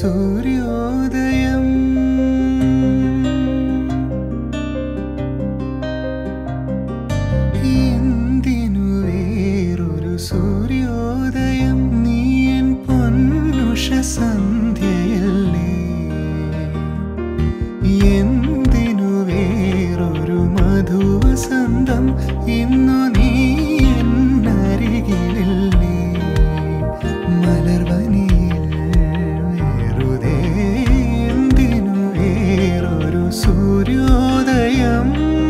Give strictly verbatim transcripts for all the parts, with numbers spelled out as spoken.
സൂര്യോദയം എന്തിനു വേറൊരു സൂര്യോദയം നീ എൻ പൊന്നുഷ സന്ധ്യയല്ലേ എന്തിനു വേറൊരു മധുവസന്തം ഇന്നു നീ എന്നരികിലില്ലേ മലർവനിയിൽ വെറുതെ എന്തിനു വേറൊരു സൂര്യോദയം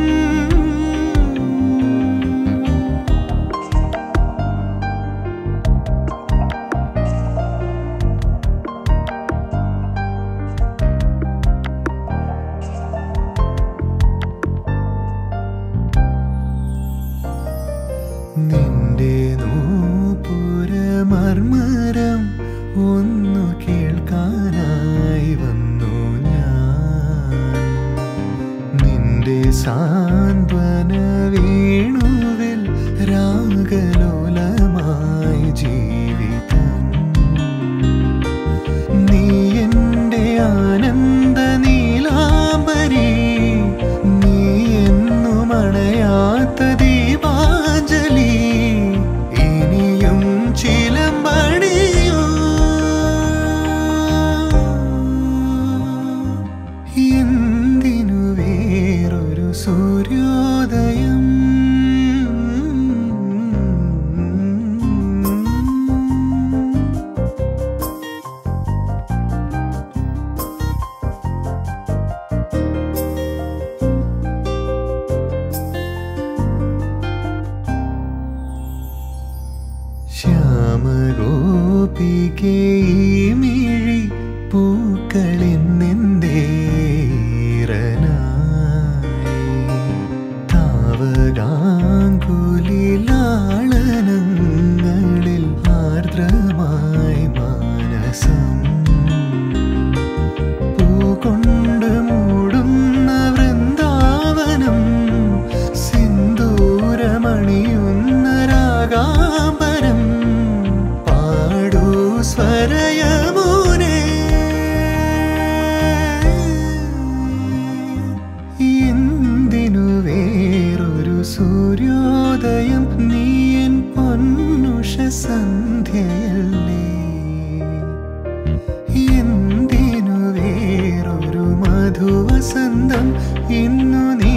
നിന്റെ നൂപുരമർമരം ഒന്നു കേൾക്കാനായി വന്നു ഞാൻ നിന്റെ സാന്ത്വന വേണുവിൽ രാഗലോലമായി ജീവിതം നീ എൻ്റെ ആനന്ദ നീലാംബരി നീ എന്നും അണയാത്ത ദീപാഞ്ജലി ഇനിയും ചിലമ്പണിയോ എന്തിനു വേറൊരു സൂര്യോദയം ശ്യാമഗോപികേ മിഴി പൂക്കളിന്നെന്തേരനായി താവകാങ്കുലിലാളനങ്ങളിൽ ആർദ്രമായി മാനസം പൂകൊണ്ട് മൂടുന്ന വൃന്ദാവനം സിന്ദൂരമണിയുന്ന രാഗാംബരം പാടൂ സ്വരയമുനേ എന്തിനു വേറൊരു സൂര്യോദയം നീ എൻ പൊന്നുഷ സന്ധ്യയല്ലേ എന്തിനു വേറൊരു മധുവസന്തം ഇന്നു നീ